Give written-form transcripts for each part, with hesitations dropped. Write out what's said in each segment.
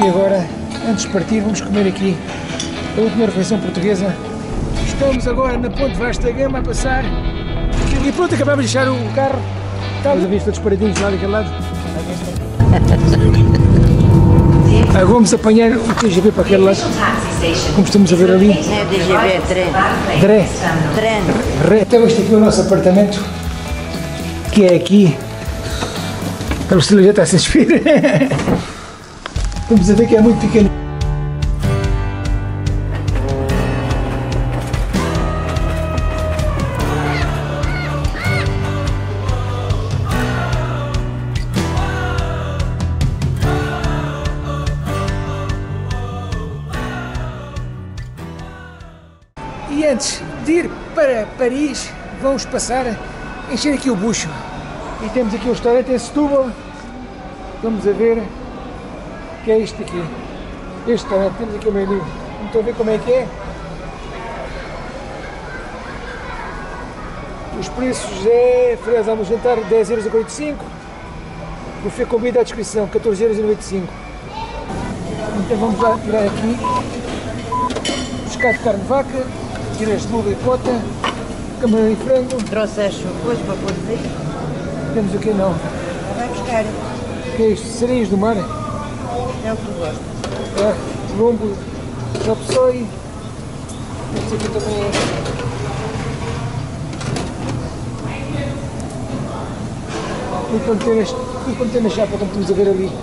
E agora, antes de partir, vamos comer aqui a última refeição portuguesa. Estamos agora na Ponte Vasta da Gama a passar. E pronto, acabamos de deixar o carro. Estamos a ver todos paradinhos lá daquele lado. Agora vamos apanhar o TGV para aquele lado. Como estamos a ver ali. É TGV, trem. Então este aqui é o nosso apartamento. Que é aqui. A Lucília já está a se inspirar. Vamos a ver que é muito pequeno. E antes de ir para Paris, vamos passar a encher aqui o bucho. E temos aqui o restaurante em Setúbal. Vamos a ver que é isto aqui. Este restaurante, temos aqui o menu. Não estou a ver como é que é. Os preços é fresa almoço jantar 10,45€. Buffet com bebida à descrição 14,95€. Então vamos lá tirar aqui pescado de carne de vaca, tiras de lula e cota, camarão e frango. Trouxeste coisa para pôr aí? Temos o que não? Vai buscar. O que é isto? Serinhos do mar? É o que tu gostas. É, lombo, chapsoi. Este aqui também é. Tudo para meter na chapa, como estamos a ver ali.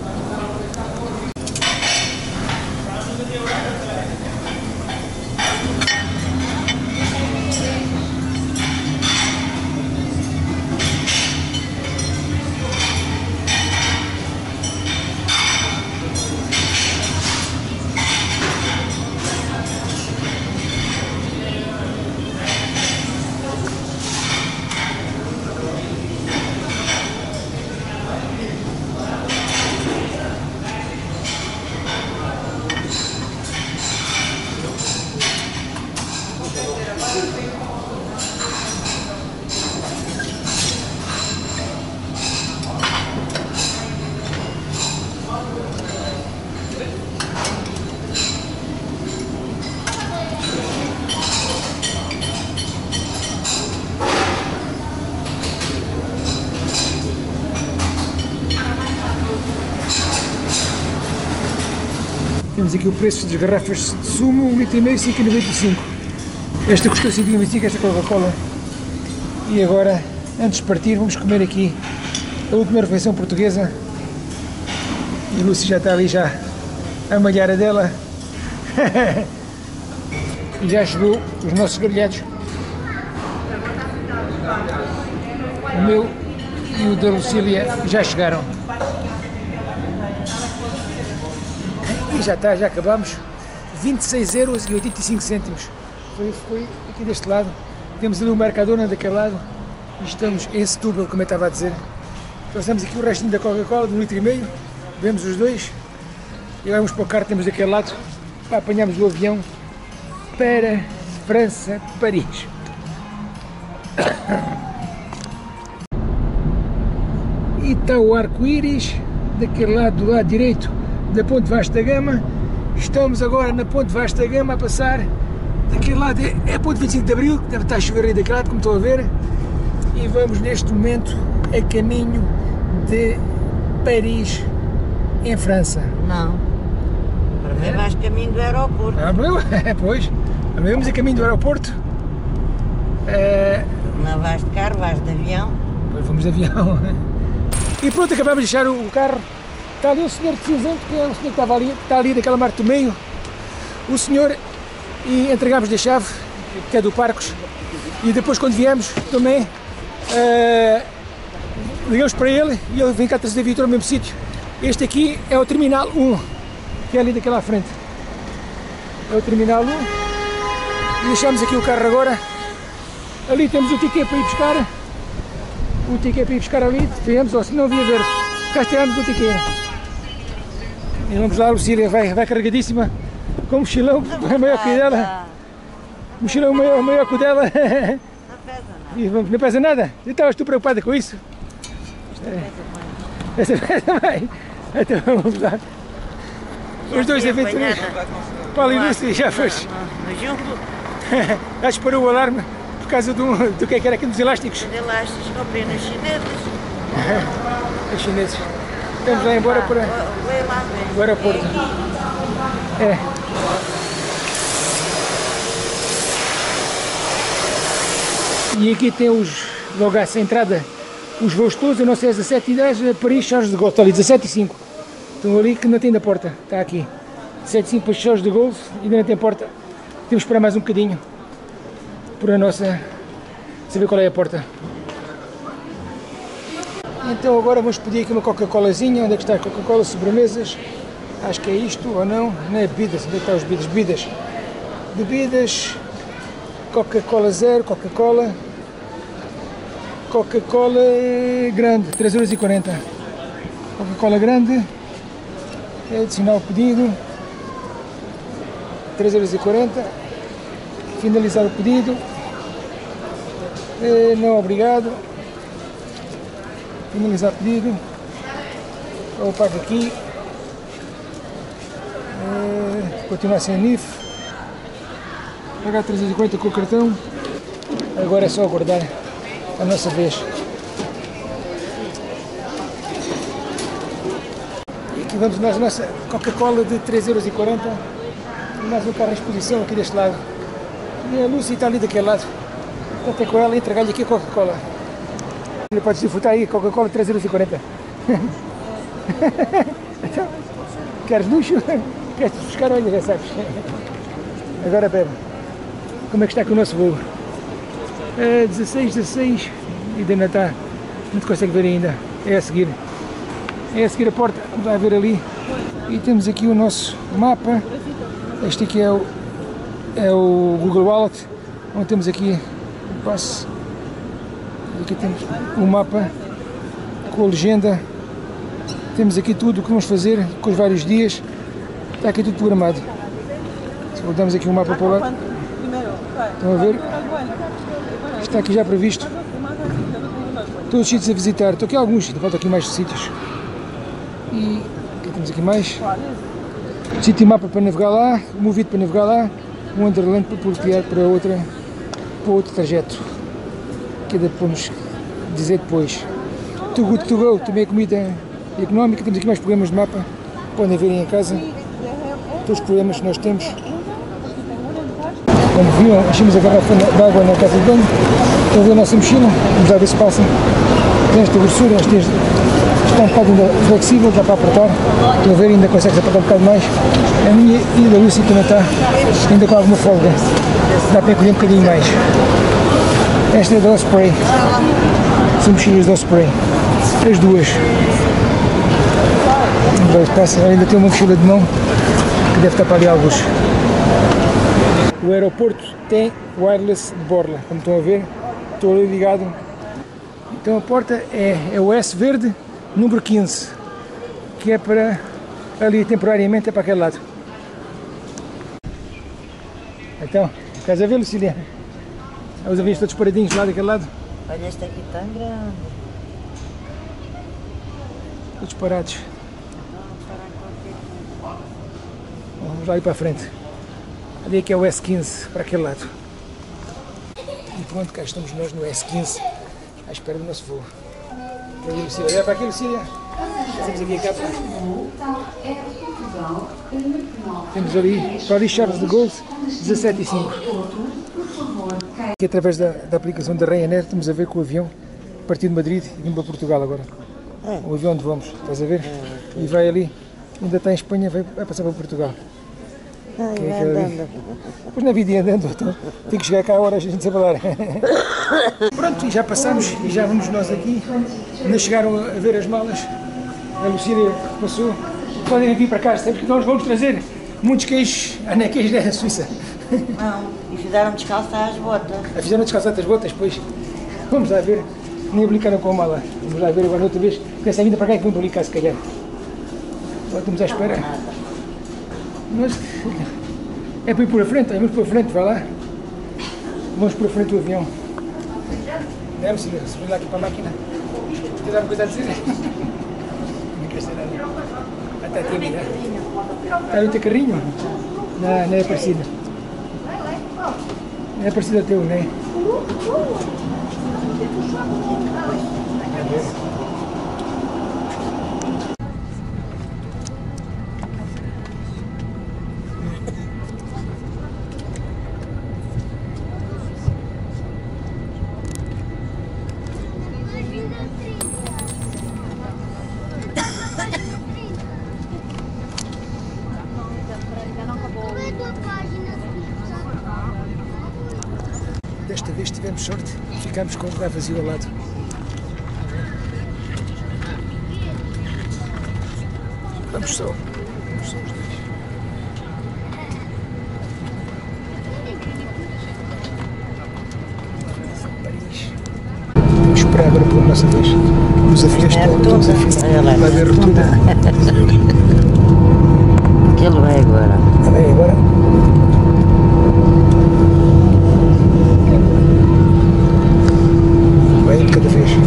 Temos aqui o preço das garrafas de sumo, 1,5 litro, 5,95€. Esta custou 5,95€, esta Coca-Cola. E agora, antes de partir, vamos comer aqui a última refeição portuguesa. E a Lúcia já está ali já a malhar a dela. E já chegou os nossos grelhados. O meu e o da Lucília já chegaram. E já está, já acabamos. 26,85€. Foi aqui deste lado. Temos ali o Mercadona daquele lado. E estamos em Setúbal, como eu estava a dizer. Trouxemos aqui o restinho da Coca-Cola de 1,5 litro. Vemos os dois. E agora vamos para o carro, temos daquele lado. Para apanharmos o avião para França, Paris. E está o arco-íris daquele lado, do lado direito da Ponte Vasta da Gama. Estamos agora na Ponte Vasta da Gama a passar. Daquele lado é a Ponte 25 de Abril, que deve estar a chover aí daquele lado, como estão a ver. E vamos neste momento a caminho de Paris, em França. Não. Para mim vais caminho do aeroporto. Pois. Vamos a caminho do aeroporto. Não vais de carro, vais de avião. Pois vamos de avião. E pronto, acabamos de deixar o carro. Está ali o senhor de cinzento, que é o senhor que estava ali, está ali daquela marca do meio. O senhor, e entregámos-lhe a chave, que é do Parcos. E depois, quando viemos, também ligamos para ele e ele vem cá trazer a viatura ao mesmo sítio. Este aqui é o Terminal 1, que é ali daquela à frente. É o Terminal 1. E deixamos aqui o carro agora. Ali temos o ticket para ir buscar. O ticket para ir buscar ali, viemos, ou se não via verde. Cá tiramos o ticket. E vamos lá, a Lucília vai carregadíssima, com o mochilão maior que dela. Mochilão maior que o dela. Não pesa nada. E não pesa nada? Estavas tu preocupada com isso? Isto pesa mais. Essa pesa mais. Então vamos lá. Os dois aventureiros. Paulo e Lúcia, já foste. Junto. Já disparou o alarme por causa do que é que era aqui dos elásticos. Os elásticos comprei nas chinesas. Os chineses. Estamos lá embora para o aeroporto. É. E aqui tem logo essa entrada, os voos todos, eu não sei, 17h10, Paris, Charles de Gaulle, está ali, 17h05. Estão ali que não tem da porta, está aqui. 17h05 para Charles de Gaulle, ainda não tem porta. Temos que esperar mais um bocadinho por a nossa, saber qual é a porta. Então agora vamos pedir aqui uma Coca-Colazinha. Onde é que está a Coca-Cola? Sobremesas. Acho que é isto ou não? Não é bebidas. Onde é que estão as bebidas? Bebidas. Bebidas. Coca-Cola zero. Coca-Cola. Coca-Cola grande. 3,40 €. Coca-Cola grande. Adicionar o pedido. 3,40 €. Finalizar o pedido. Não, obrigado. Finalizar o pedido. Eu pago aqui. Continuar sem NIF. Pagar 340 com o cartão. Agora é só aguardar a nossa vez. E aqui vamos nós, a nossa Coca-Cola de 3,40 €. Mais um carro em exposição aqui deste lado. E a Lúcia está ali daquele lado. Até com ela entregar-lhe aqui a Coca-Cola. Podes desfrutar aí, Coca-Cola 3,40 €. Então, queres luxo? Queres buscar? Olha, já sabes. Agora bebe. Como é que está com o nosso voo? 16, ainda não está. Não te consegue ver ainda. É a seguir. É a seguir a porta. Vamos lá ver ali. E temos aqui o nosso mapa. Este aqui é o Google Wallet. Onde temos aqui o passe. Aqui temos o mapa com a legenda. Temos aqui tudo o que vamos fazer com os vários dias. Está aqui tudo programado. Se voltamos aqui o mapa para o lado. Estão a ver? Está aqui já previsto. Todos os sítios a visitar. Estou aqui alguns, faltam aqui mais sítios. E aqui temos aqui mais. Sítio e mapa para navegar lá, o Movit para navegar lá, o Wonderland para bloquear para outro trajeto. Que ainda podemos dizer depois. Too Good To Go, também a comida económica. Temos aqui mais programas de mapa. Podem verem em casa. Todos os programas que nós temos. Como viram, enchemos a garrafa de água na casa de banho. Estão a ver a nossa mochila. Vamos lá ver se passa. Tem esta grossura, está um bocado ainda flexível, dá para apertar. Estão a ver, ainda consegue apertar um bocado mais. A minha e a da Lúcia também está ainda com alguma folga. Dá para encolher um bocadinho mais. Esta é da Osprey. São mochilas da Osprey. As duas. Ainda tem uma mochila de mão que deve estar para ali alguns. O aeroporto tem wireless de borla, como estão a ver. Estou ali ligado. Então a porta é o S verde, número 15, que é para ali temporariamente, é para aquele lado. Então, estás a ver, Lucília? Os aviões todos paradinhos lá daquele lado. Olha, este aqui tão grande. Todos parados. Vamos lá ir para a frente. Ali é que é o S15, para aquele lado. E pronto, cá estamos nós no S15, à espera do nosso voo. Ali, Lucília. Olha para aqui, Lucília. Temos aqui a capa. Temos ali, Paris Charles de Gaulle, 17h05. Aqui através da aplicação da Ryanair estamos a ver que o avião partiu de Madrid e vim para Portugal agora. O avião onde vamos, estás a ver? E vai ali, ainda está em Espanha, vai passar para Portugal. Vai andando. Pois na vida ia andando, então tem que chegar cá a hora a gente se falar. Pronto, e já passamos e já vamos nós aqui. Ainda chegaram a ver as malas. A Lucília passou. Podem vir para cá, sempre que nós vamos trazer muitos queijos, anequeijos da Suíça. Não, e fizeram descalçar as botas. Fizeram descalçar as botas, pois. Vamos lá ver. Nem aplicaram com a mala. Vamos lá ver agora outra vez. Com essa vinda para cá é que vão aplicar, se calhar. Agora estamos à espera. Mas é para ir por a frente, vamos por a frente, vai lá. Vamos por a frente do avião. Vamos subir lá aqui para a máquina. Quer dar uma coisa a dizer? Não quer ser nada. está tímida. Está ali o teu carrinho? Não, não é parecido. Não é parecido ao teu, não é? Desta vez tivemos sorte e ficámos com o lugar vazio ao lado. Vamos só os dois. Paris. Vamos esperar agora pela nossa vez. Os aviões estão a final. Vai haver rotunda. Que ele vai agora. Vai agora. Vai de cada vez.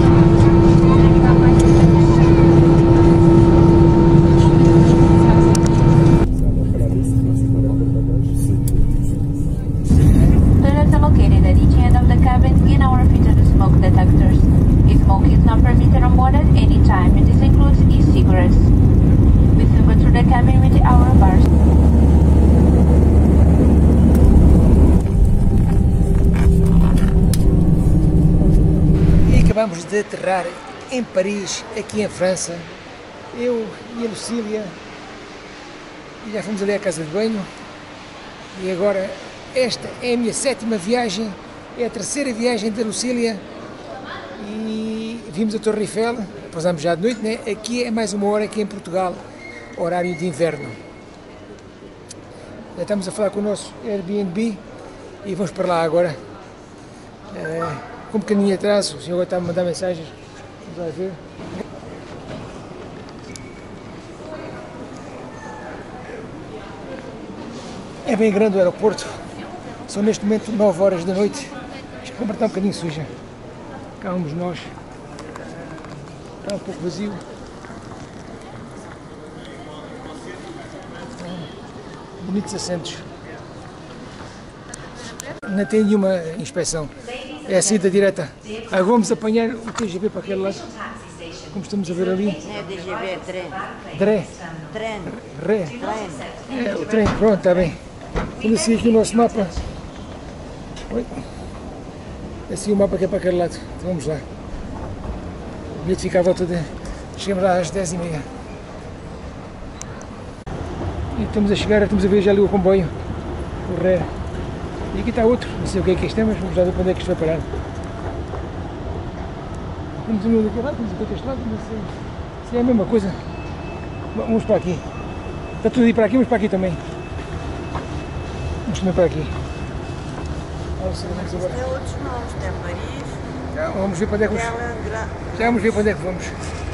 Toilets are located at each end of the cabin in our fitted smoke detectors. Smoke is not permitted on board at any time, and this includes e-cigarettes. We filter through the cabin with our bars. E acabamos de aterrar em Paris, aqui em França. Eu e a Lucília. E já fomos ali à casa de banho. E agora, esta é a minha 7ª viagem. É a 3ª viagem da Lucília. E vimos a Torre Eiffel. Pousámos já de noite, né? Aqui é mais uma hora aqui em Portugal. Horário de inverno. Já estamos a falar com o nosso Airbnb. E vamos para lá agora. Com um bocadinho de atraso. O senhor agora está a me mandar mensagens. Vamos lá ver. É bem grande o aeroporto. São neste momento 9 horas da noite. Acho que a câmara está um bocadinho suja. Cá vamos nós. Está um pouco vazio. Bonitos assentos. Não tem nenhuma inspeção. É a saída direta. Agora vamos apanhar o TGV para aquele lado. Como estamos a ver ali. Não é DGV, é trem. Dré. Trem. Ré. Trem. É, o trem. Pronto, está bem. Vamos seguir aqui o nosso mapa. Oi. Assim o mapa que é para aquele lado. Então vamos lá. O bilhete fica à volta de... Chegamos lá às 10h30. E estamos a chegar, estamos a ver já ali o comboio. O Ré. E aqui está outro. Não sei o que é que isto é, mas vamos lá ver para onde é que isto vai parar. Temos um daquele lado, temos aqui deste lado, não sei se é a mesma coisa. Vamos para aqui. Está tudo a ir para aqui, vamos para aqui também. Vamos também para aqui. Vamos agora. Tem outros nomes, tem Paris, Já vamos ver para onde é que vamos. Já vamos ver para onde é que vamos.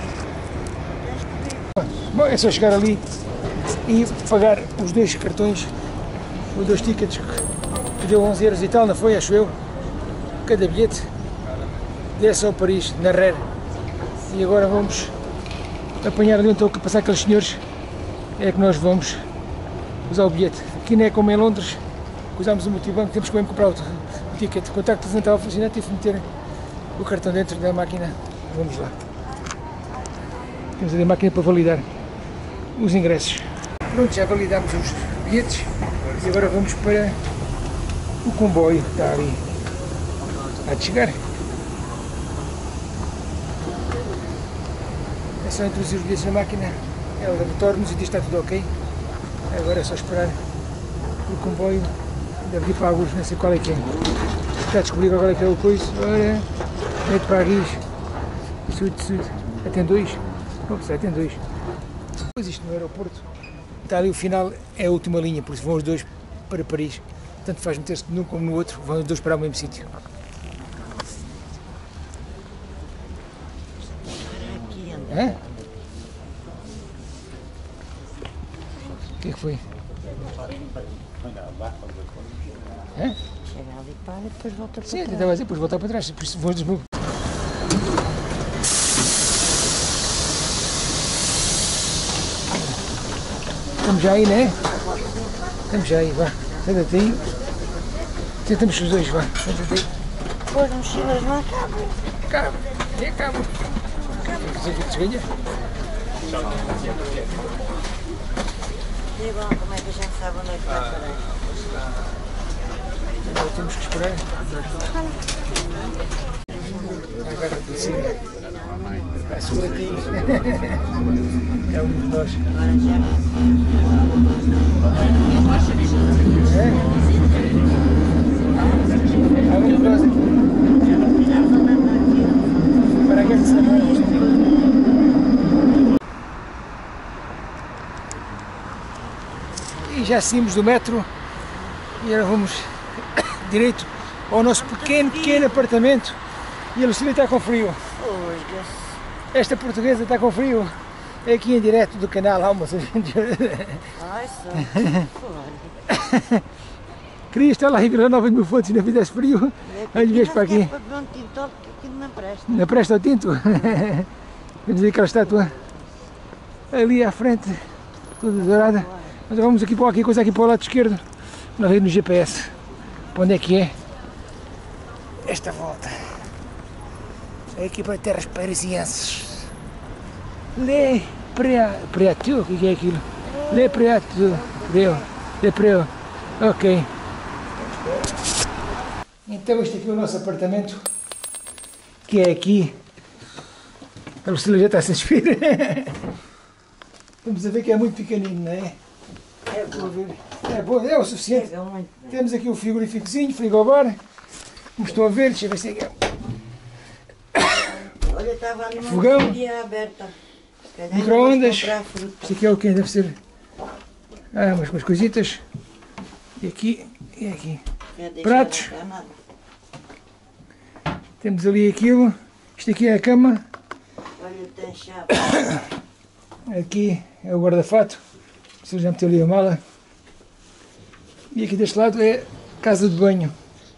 Bom, é só chegar ali e pagar os 2 cartões, os 2 tickets, que deu 11 euros e tal, não foi, acho eu, cada bilhete. Direção a Paris, na RER. E agora vamos apanhar ali então, que passar aqueles senhores, é que nós vamos usar o bilhete. Aqui não é como em Londres, que usámos o multibanco, temos que mesmo comprar o ticket. O contacto não estava a funcionar, tive que meter o cartão dentro da máquina. Vamos lá. Temos ali a máquina para validar os ingressos. Pronto, já validámos os bilhetes e agora vamos para o comboio que está ali a chegar. É só introduzir os bilhetes na máquina, ela retorna-nos e diz que está tudo ok. Agora é só esperar o comboio, deve ir para Agos, não sei qual é que é. Já descobri agora que é o coisa. Ora, é de Paris, Sud. Tem 2? Ops, tem 2. Depois isto no aeroporto, está ali o final, é a última linha, por isso vão os 2 para Paris. Tanto faz meter-se num como no outro, vão os 2 para o mesmo sítio. Hã? O que é que foi? Hã? Chega ali para e depois volta para Sim, trás. estava a dizer, depois voltar para trás, depois vou desmover. Estamos já aí, né? Estamos já aí, vá. Senta-te aí. Sentamos os dois, vá. Senta-te aí. Pôs mochilas não cabem. Cabe. É, cabe. Você que desganha? E bom, como é que a gente sabe onde é que vai parar? Agora temos que esperar. Agora por cima. A sua aqui. É um de nós. Agora já. É? Há um de nós aqui. Para que se E já saímos do metro e agora vamos direito ao nosso pequeno apartamento. E a Lucília está com frio. Esta portuguesa está com frio. É aqui em direto do canal Almas. Ai, só. Queria estar lá em Vila Nova de Mil Fontes e não fizesse frio. Aí vês para aqui. Para beber um tinto, porque aqui não presta. Não presta o tinto? Vamos ver aquela estátua ali à frente, toda dourada. Mas vamos aqui para qualquer coisa aqui para o lado esquerdo. Não veio no GPS. Para onde é que é? Esta volta. É aqui para terras parisienses. Le Préatu, o que é aquilo? Le Préatu. Le Préau. Ok. Então este aqui é o nosso apartamento. Que é aqui. A Lucília já está sem inspirar. Estamos a ver que é muito pequenino, não é? É bom. É bom, é o suficiente. Pega muito bem. Temos aqui o frigoríficozinho, frigobar. Como estão a ver, deixa eu ver se é que é. Olha, estava ali uma Fogão. mercearia aberta. Se calhar Micro-ondas. vamos comprar fruta. Isto aqui é o que deve ser. Ah, umas coisitas. E aqui, e aqui. Já deixaram Pratos. cá nada. Temos ali aquilo. Isto aqui é a cama. Olha, tem chave. Aqui é o guarda-fato. Se já meteu ali a mala. E aqui deste lado é casa de banho.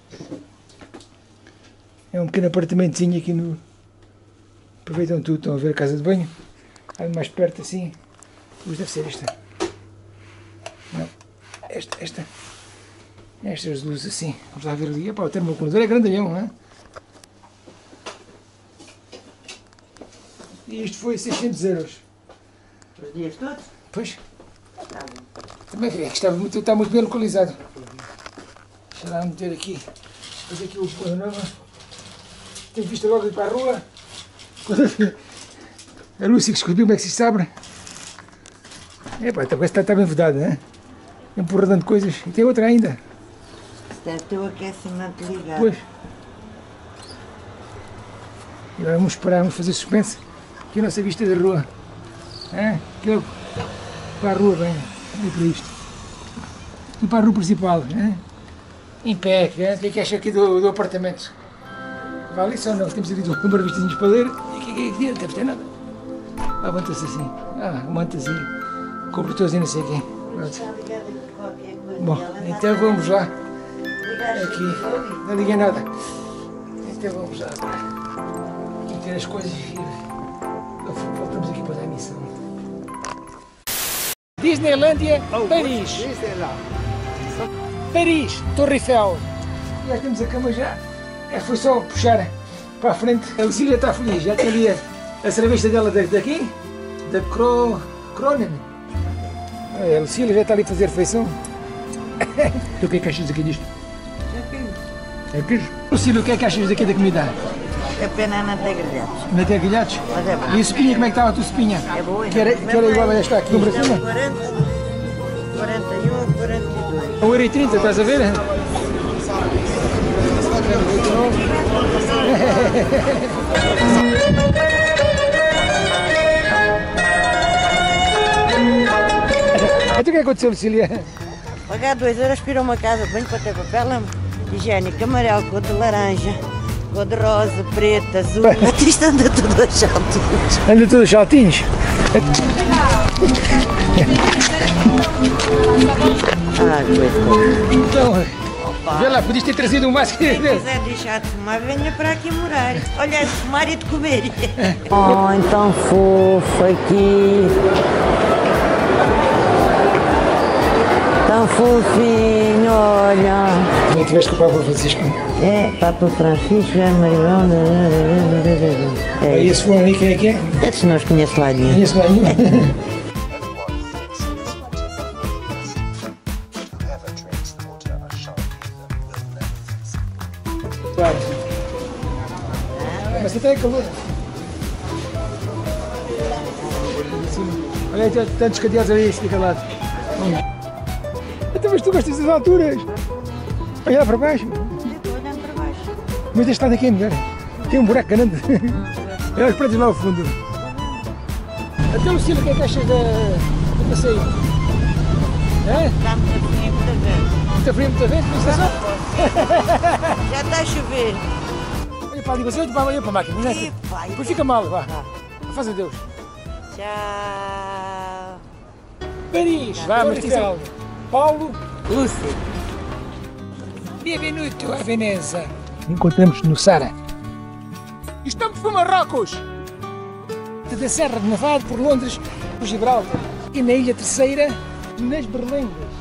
É um pequeno apartamentozinho aqui no... Aproveitam tudo, estão a ver a casa de banho. Ali mais perto assim. Luz deve ser esta. Não. Esta. Estas luzes assim. Vamos lá ver ali. Epá, o termoacumulador é grandalhão, não é? E isto foi 600 euros. Os dias todos? Pois. Tá bom. Também é que está muito bem localizado. Deixa lá meter aqui. Fazer aqui o panorama. Tenho visto logo ir para a rua. A Lúcia que descobriu como é que se abre. Epá, está bem vedado, não é? Empurradão de coisas. E tem outra ainda. Deve ter o aquecimento ligado. Pois. E agora vamos esperar, vamos fazer suspense. Aqui a nossa vista da rua. Aqui é para a rua, bem. Olha para isto. E para a rua principal. Em pé. O que é que acha aqui do apartamento? Vale isso ou não? Temos ali uma revistazinhos para ler. E aqui não deve ter nada. Levanta-se assim. Manta-se. Cobertores e não sei o quê. Pronto. Bom, então vamos lá. Aqui. Não liguei nada. Então vamos lá. Meter as coisas e voltamos aqui para dar a missão. Disneylândia, Paris. Paris, Torre Eiffel. Já temos a cama já. Foi só puxar para a frente. A Lucília está feliz. Já tem ali a cerveja dela daqui. Da Kronen. A Lucília já está ali a fazer refeição. Tu o que é que achas aqui disto? É queijo? Lucília, o que é que achas daqui da comida? É pena não ter grelhados. Não tem grelhados? Mas é bom. E a sopinha, como é que estava a tua sopinha? É boa. Que era igual a esta aqui no Brasil? 40, 41, 42. 1,30 €, estás a ver? Então o que aconteceu, Lucília? Pagar 2 € para ir a uma casa de banho para ter papel higiênico amarelo, cor de laranja, cor de rosa, preto, azul. Isto anda tudo aos saltinhos. Anda tudo aos saltinhos? Coisa. Então, vê lá, podias ter trazido um mais que... Se quiser deixar de fumar, venha para aqui morar. Olha, de fumar e de comer. Oh, então fofo aqui. tão fofinho, olha. Não tiveste com o Papa Francisco? É, Papa Francisco, é Marilão. É esse fulano aí, quem é que é? Esses não os conheço lá nenhum. Conheço lá nenhum. Mas até é calor. Olha aí, tantos cadeados ali, esse daquele lado. Então, mas tu gostas das alturas? Olha lá para baixo. Estou olhando para baixo. Mas este lado aqui é melhor. Tem um buraco grande. Olha os prédios lá ao fundo. Até o Silo que é que achas do passeio? É? Está muito frio, muita vez. Muita frio, muita vez? Não sei só. Já está a chover. Olha para ali, você olha para a máquina. Não é assim? Depois fica mal, vá. Faz a Deus. Tchau. Paris. Vamos, Paulo. Lúcia. Benvenuto a Veneza. Encontramos no Sara. Estamos por Marrocos. Da Serra de Nevado, por Londres, por Gibraltar. E na Ilha Terceira, nas Berlengas.